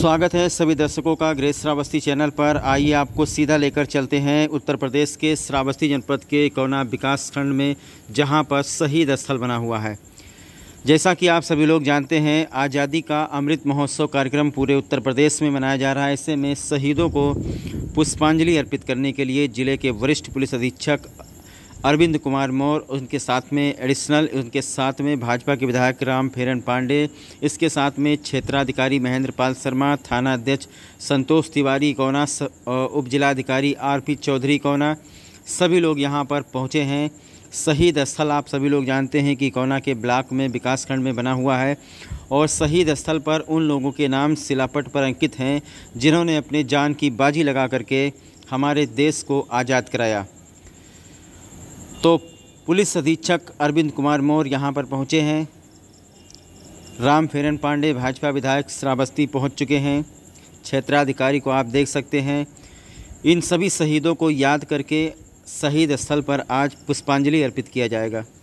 स्वागत है सभी दर्शकों का ग्रेस श्रावस्ती चैनल पर। आइए आपको सीधा लेकर चलते हैं उत्तर प्रदेश के श्रावस्ती जनपद के कोना विकास खंड में, जहां पर शहीद स्थल बना हुआ है। जैसा कि आप सभी लोग जानते हैं, आज़ादी का अमृत महोत्सव कार्यक्रम पूरे उत्तर प्रदेश में मनाया जा रहा है। ऐसे में शहीदों को पुष्पांजलि अर्पित करने के लिए जिले के वरिष्ठ पुलिस अधीक्षक अरविंद कुमार मौर्य, उनके साथ में एडिशनल, उनके साथ में भाजपा के विधायक रामफेरन पांडे, इसके साथ में क्षेत्राधिकारी महेंद्र पाल शर्मा, थाना अध्यक्ष संतोष तिवारी कोना, उप जिलाधिकारी आरपी चौधरी कोना, सभी लोग यहां पर पहुंचे हैं। शहीद स्थल आप सभी लोग जानते हैं कि कोना के ब्लॉक में विकासखंड में बना हुआ है और शहीद स्थल पर उन लोगों के नाम शिलापट पर अंकित हैं जिन्होंने अपने जान की बाजी लगा करके हमारे देश को आज़ाद कराया। तो पुलिस अधीक्षक अरविंद कुमार मौर्य यहाँ पर पहुँचे हैं। रामफेरन पांडे भाजपा विधायक श्रावस्ती पहुँच चुके हैं। क्षेत्राधिकारी को आप देख सकते हैं। इन सभी शहीदों को याद करके शहीद स्थल पर आज पुष्पांजलि अर्पित किया जाएगा।